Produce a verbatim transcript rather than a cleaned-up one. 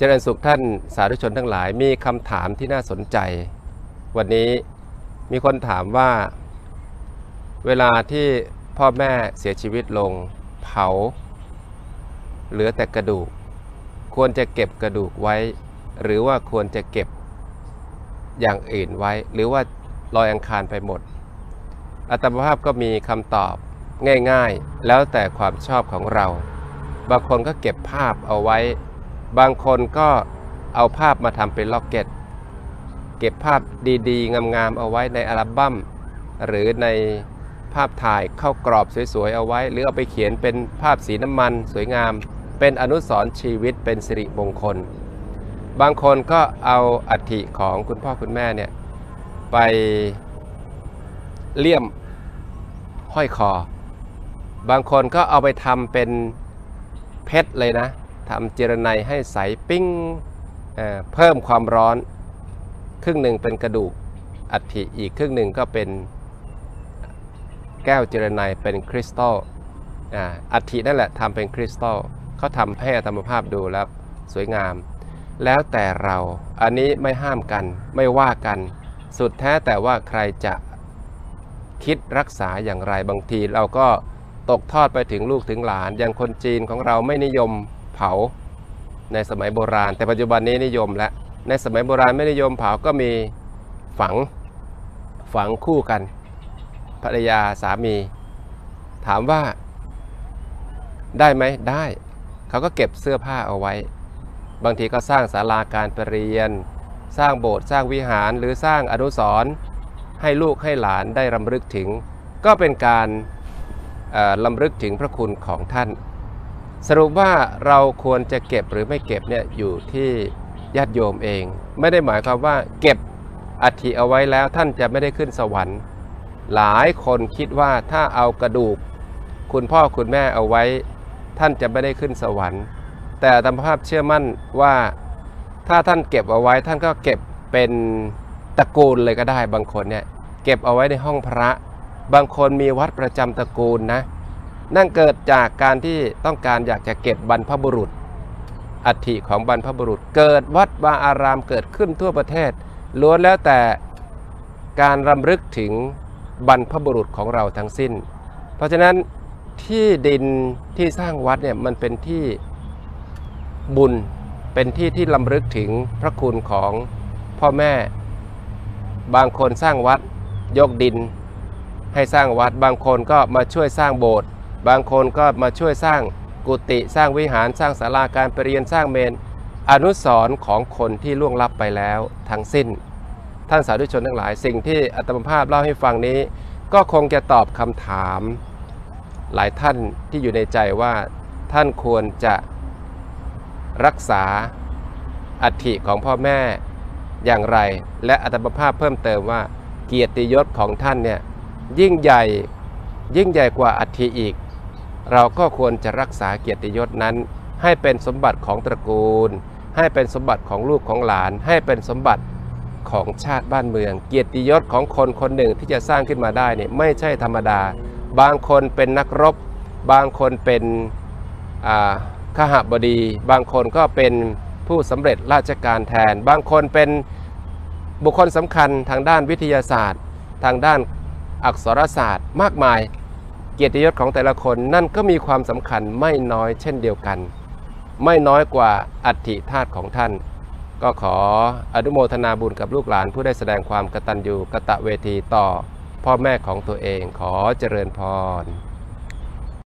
จริญสุขท่านสาธุชนทั้งหลายมีคำถามที่น่าสนใจวันนี้มีคนถามว่าเวลาที่พ่อแม่เสียชีวิตลงเผาเหลือแต่กระดูกควรจะเก็บกระดูกไว้หรือว่าควรจะเก็บอย่างอื่นไว้หรือว่าลอยอังคารไปหมดอาตมาภาพก็มีคำตอบง่ายๆแล้วแต่ความชอบของเราบางคนก็เก็บภาพเอาไว้บางคนก็เอาภาพมาทำเป็นล็อกเก็ตเก็บภาพดีๆงามๆเอาไว้ในอัลบั้มหรือในภาพถ่ายเข้ากรอบสวยๆเอาไว้หรือเอาไปเขียนเป็นภาพสีน้ำมันสวยงามเป็นอนุสรณ์ชีวิตเป็นสิริมงคลบางคนก็เอาอัฐิของคุณพ่อคุณแม่เนี่ยไปเลี่ยมห้อยคอบางคนก็เอาไปทำเป็นเพชรเลยนะทำเจรไนให้ใสปิ้ง เอ่อ เพิ่มความร้อนครึ่งหนึ่งเป็นกระดูกอัฐิอีกครึ่งหนึ่งก็เป็นแก้วเจรไนเป็นคริสตัลอัฐินั่นแหละทำเป็นคริสตัลเขาทำให้อาตมาภาพดูแล้วสวยงามแล้วแต่เราอันนี้ไม่ห้ามกันไม่ว่ากันสุดแท้แต่ว่าใครจะคิดรักษาอย่างไรบางทีเราก็ตกทอดไปถึงลูกถึงหลานอย่างคนจีนของเราไม่นิยมเผาในสมัยโบราณแต่ปัจจุบันนี้นิยมแล้วในสมัยโบราณไม่นิยมเผาก็มีฝังฝังคู่กันภรรยาสามีถามว่าได้ไหมได้เขาก็เก็บเสื้อผ้าเอาไว้บางทีก็สร้างศาลาการประเรียนสร้างโบสถ์สร้างวิหารหรือสร้างอนุสรณ์ให้ลูกให้หลานได้รำลึกถึงก็เป็นการรำลึกถึงพระคุณของท่านสรุปว่าเราควรจะเก็บหรือไม่เก็บเนี่ยอยู่ที่ญาติโยมเองไม่ได้หมายความว่าเก็บอัฐิเอาไว้แล้วท่านจะไม่ได้ขึ้นสวรรค์หลายคนคิดว่าถ้าเอากระดูกคุณพ่อคุณแม่เอาไว้ท่านจะไม่ได้ขึ้นสวรรค์แต่อาตมาภาพเชื่อมั่นว่าถ้าท่านเก็บเอาไว้ท่านก็เก็บเป็นตระกูลเลยก็ได้บางคนเนี่ยเก็บเอาไว้ในห้องพระบางคนมีวัดประจำตระกูลนะนั่นเกิดจากการที่ต้องการอยากจะเก็บบรรพบุรุษอัฐิของบรรพบุรุษเกิดวัดวาอารามเกิดขึ้นทั่วประเทศล้วนแล้วแต่การรำลึกถึงบรรพบุรุษของเราทั้งสิ้นเพราะฉะนั้นที่ดินที่สร้างวัดเนี่ยมันเป็นที่บุญเป็นที่ที่รำลึกถึงพระคุณของพ่อแม่บางคนสร้างวัดยกดินให้สร้างวัดบางคนก็มาช่วยสร้างโบสถ์บางคนก็มาช่วยสร้างกุฏิสร้างวิหารสร้างศาลาการประเรียนสร้างเมนอนุสรณ์ของคนที่ล่วงลับไปแล้วทั้งสิ้นท่านสาธุชนทั้งหลายสิ่งที่อาตมาภาพเล่าให้ฟังนี้ก็คงจะตอบคำถามหลายท่านที่อยู่ในใจว่าท่านควรจะรักษาอัฐิของพ่อแม่อย่างไรและอาตมาภาพเพิ่มเติมว่าเกียรติยศของท่านเนี่ยยิ่งใหญ่ยิ่งใหญ่กว่าอัฐิอีกเราก็ควรจะรักษาเกียรติยศนั้นให้เป็นสมบัติของตระกูลให้เป็นสมบัติของลูกของหลานให้เป็นสมบัติของชาติบ้านเมืองเกียรติยศของคนคนหนึ่งที่จะสร้างขึ้นมาได้เนี่ยไม่ใช่ธรรมดาบางคนเป็นนักรบบางคนเป็นขหบดีบางคนก็เป็นผู้สำเร็จราชการแทนบางคนเป็นบุคคลสำคัญทางด้านวิทยาศาสตร์ทางด้านอักษรศาสตร์มากมายเกียรติยศของแต่ละคนนั่นก็มีความสำคัญไม่น้อยเช่นเดียวกันไม่น้อยกว่าอัฐิธาตุของท่านก็ขออนุโมทนาบุญกับลูกหลานผู้ได้แสดงความกตัญญูกตเวทีต่อพ่อแม่ของตัวเองขอเจริญพร